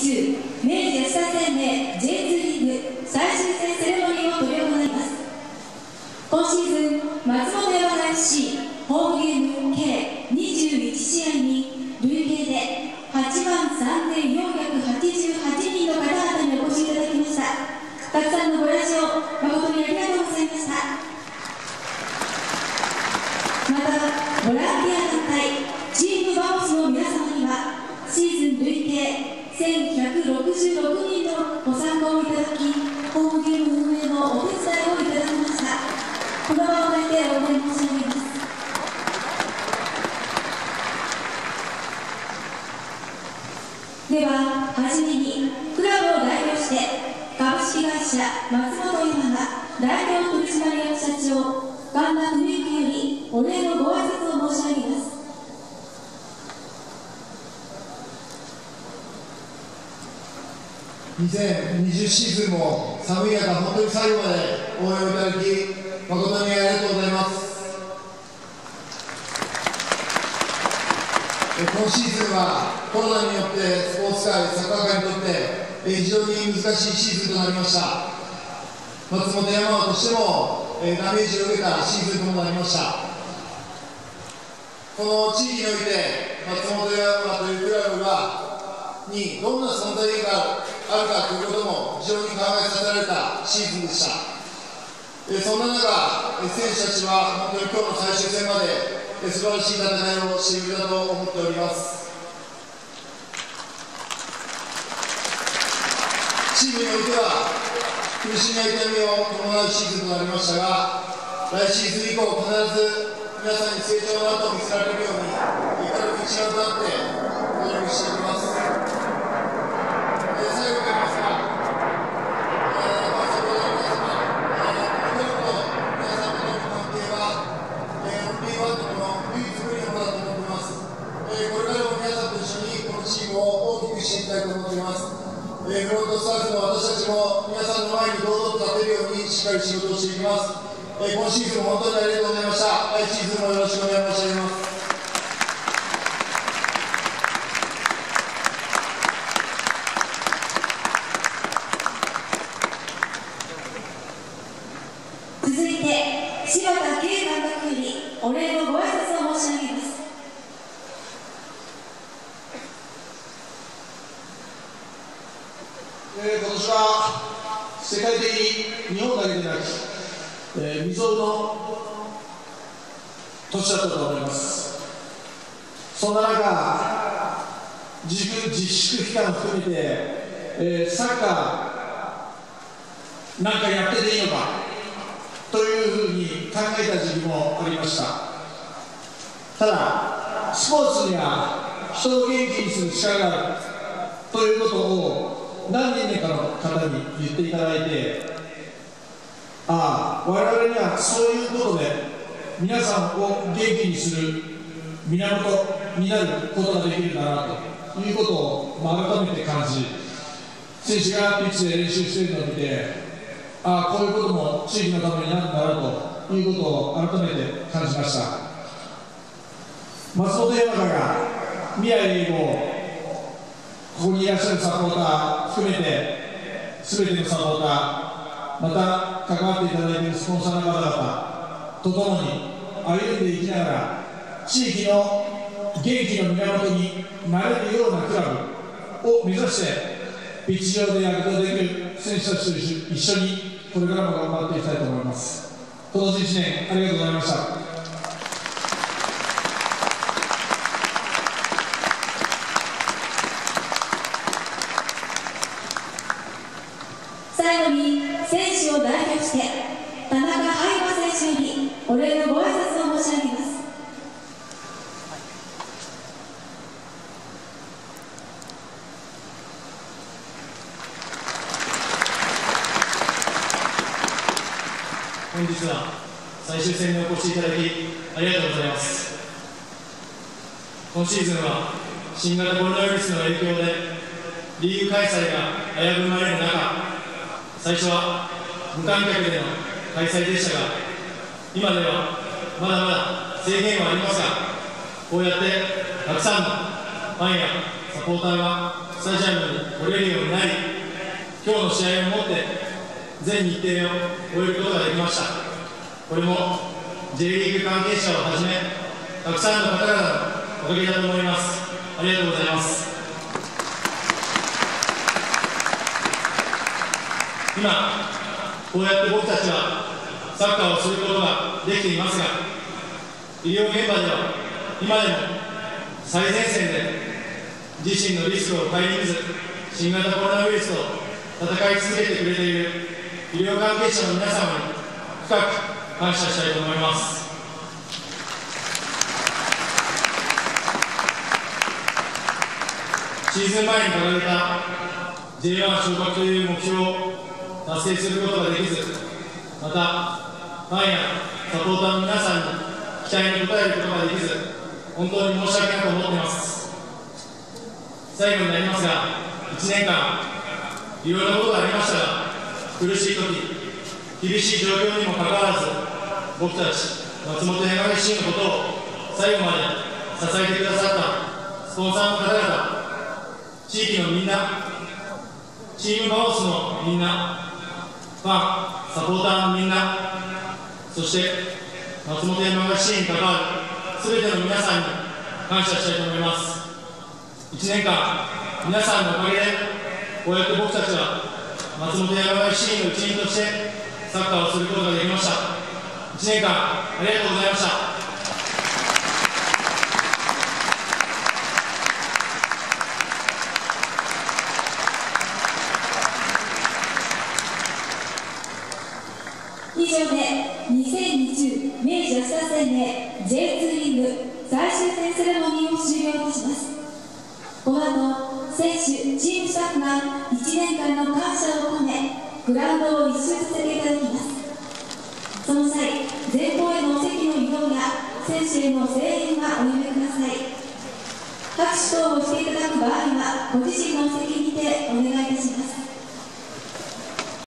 中明治安田生命 J2 リーグ最終戦セレモニーを執り行います。今シーズン松本山雅 FC ホームゲーム計21試合に累計で83,488人の方々にお越しいただきました。たくさんのご来場誠にありがとうございました。またボランティア団体チームバモスの皆様にはシーズン累計1166人のご参加をいただき、ホームゲーム運営のお手伝いをいただきました。この場を借りてお礼申し上げます。でははじめにクラブを代表して株式会社松本山が代表取締役社長神田文幸よりお礼のご挨拶を申し上げます。 2020シーズンも寒い中、本当に最後まで応援をいただき、誠にありがとうございます。今シーズンはコロナによってスポーツ界、サッカー界にとって非常に難しいシーズンとなりました。松本山和としてもダメージを受けたシーズンともなりました。この地域において松本山和というクラブにどんな存在があるかということも非常に考えさせられたシーズンでした。そんな中、選手たちは本当に今日の最終戦まで素晴らしい戦いをしていると思っております。チームにおいては苦しみや痛みを伴うシーズンとなりましたが、来シーズン以降必ず皆さんに成長の跡を見せられるように明るく一丸となって努力していきます。最後になりますが、先ほどの皆様、クラブと皆様との関係はオンリーワンの唯一無二のものだと思っています。これからも皆さんと一緒にこのチームを大きくしていきたいと思っています。フロントスタッフの私たちも皆さんの前に堂々と立てるようにしっかり仕事をしていきます。今シーズンも本当にありがとうございました。来シーズンもよろしくお願い申し上げます。 続いて柴田圭監督よりお礼のご挨拶を申し上げます。 今年は世界的に日本だけでなく、未曾有の年だったと思います。そんな中、自粛期間を含めて、サッカーなんかやってていいのかというふうに考えた時期もありました。ただ、スポーツには人を元気にする力があるということを何人目かの方に言っていただいて、我々にはそういうことで皆さんを元気にする源になることができるんだなということを改めて感じ、選手がピッチで練習しているのを見て、こういうことも地域のためになるんだなということを改めて感じました。松本山雅が宮城英語、ここにいらっしゃるサポーター含めて全てのサポーター、また関わっていただいているスポンサーの方々とともに歩んでいきながら地域の元気の源になれるようなクラブを目指してピッチ上で躍動できる選手たちと一緒にこれからも頑張っていきたいと思います。今年1年ありがとうございました。 最後に選手を代表して田中海馬選手よりお礼のご挨拶を申し上げます。 本日は最終戦にお越しいただきありがとうございます。今シーズンは新型コロナウイルスの影響でリーグ開催が危ぶまれる中、最初は無観客での開催でしたが、今ではまだまだ制限はありますが、こうやってたくさんのファンやサポーターがスタジアムに来れるようになり、今日の試合をもって全日程を終えることができました。これも J リーグ関係者をはじめたくさんの方々のおかげだと思います。ありがとうございます。今こうやって僕たちはサッカーをすることができていますが、医療現場では今でも最前線で自身のリスクを顧みず新型コロナウイルスと戦い続けてくれている医療関係者の皆様に深く感謝したいと思います。シーズン前に掲げた J1 昇格という目標を達成することができず、またファンやサポーターの皆さんに期待に応えることができず、本当に申し訳なく思っています。最後になりますが、1年間いろいろなことがありましたが、苦しい時、厳しい状況にもかかわらず、僕たち松本山口市のことを最後まで支えてくださったスポンサーの方々、地域のみんな、チームバオスのみんな、ファン、サポーターのみんな、そして松本山口市に関わるすべての皆さんに感謝したいと思います。1年間、皆さんのおかげで、こうやって僕たちは松本山口市の一員としてサッカーをすることができました。1年間、ありがとうございました。 以上で2020明治安田生命 J2 リーグ最終戦セレモニーを終了いたします。この後、選手、チームスタッフが1年間の感謝を込めグラウンドを一周させていただきます。その際、前方への席の移動や選手への声援はおやめください。拍手等をしていただく場合はご自身の席にてお願いします。